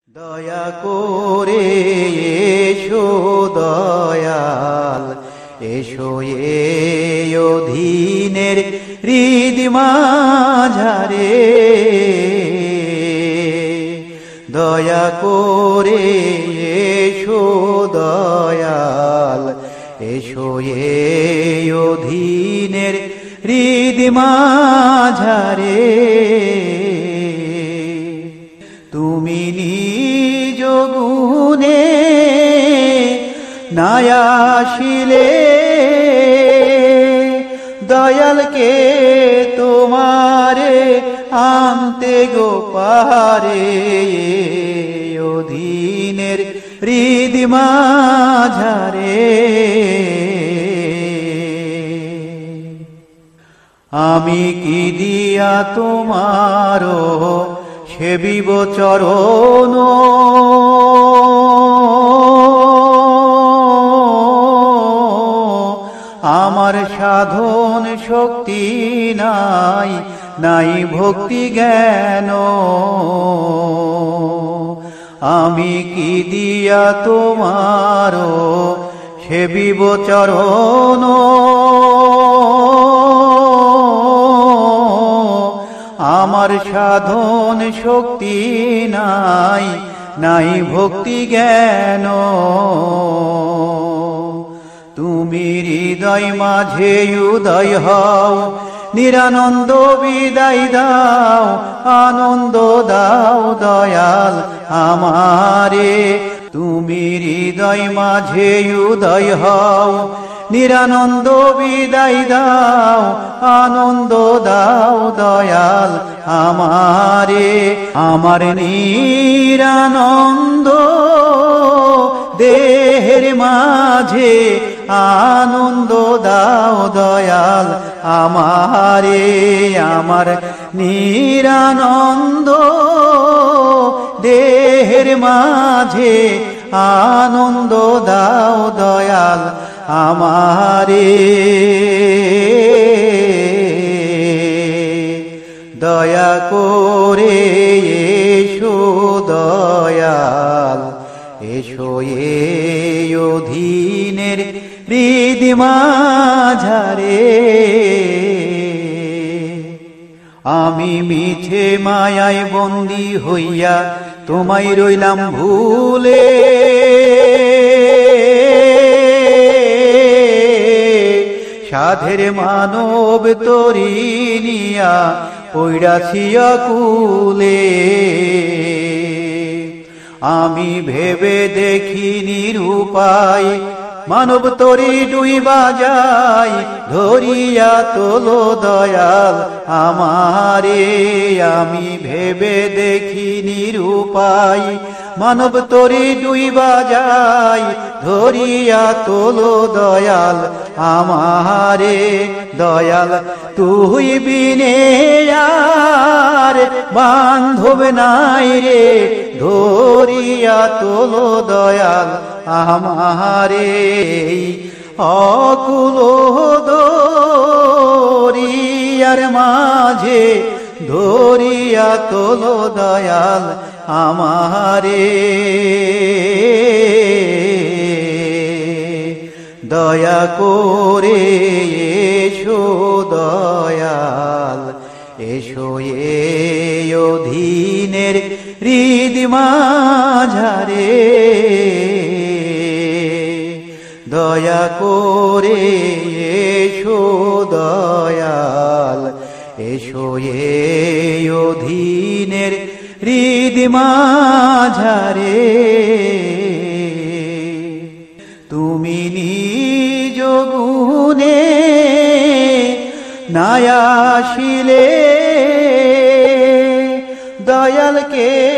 দয়া করে এসো দয়াল, এসো এই অধীনের হৃদ মাঝারে। দয়া করে এসো দয়াল, এসো এই অধীনের হৃদ মাঝারে। তুমি নিজ গুণে না আসিলে দয়ালকে তোমারে আনতে গো পারে। অধীনের হৃদ মাঝারে আমি কি দিয়া তোমারো সেবিব চরণ। আমার সাধন শক্তি নাই, নাই ভক্তি জ্ঞান। আমি কি দিয়া তোমারো সেবিব চরণ। আমার সাধন শক্তি নাই, নাই ভক্তি জ্ঞান। তুমি হৃদয় মাঝে উদয় হও, নিরানন্দ বিদায় দাও, আনন্দ দাও দয়াল আমারে। তুমি হৃদয় মাঝে উদয় হও, নিরানন্দ বিদায় দাও, আনন্দ দাও দয়াল আমারে। আমার নিরানন্দ দেহের মাঝে আনন্দ দাও দয়াল আমারে। আমার নিরানন্দ দেহের মাঝে আনন্দ দাও দয়াল আমারে। দয়া করে এসো দয়াল, এসো এই অধীনের হৃদ মাঝারে। আমি মিছে মায়ায় বন্দী হইয়া তোমায় রইলাম ভুলে। সাধের মানব তরি নিয়া পইড়াছি আকুলে। আমি ভেবে দেখি নিরুপায়, মানব তরি ডুইবা যায়, ধরিয়া তোলো দয়াল আমারে। আমি ভেবে দেখি নিরুপায়, মানব তরি ডুইবা যায়, ধরিয়া তোলো দয়াল আমারে। দয়াল তুই বিনে আর বান্ধব নাই রে, ধরিয়া তোলো দয়াল আমারে। অকুল দরিয়ার মাঝে ধরিয়া তোলো দয়াল আমারে। দয়া করে এসো দয়াল, এসো এই অধীনের হৃদ মাঝারে। দয়া করে এসো দয়াল, এসো এই অধীনের হৃদ মাঝারে। তুমি নিজ গুণে না আসিলে দয়ালকে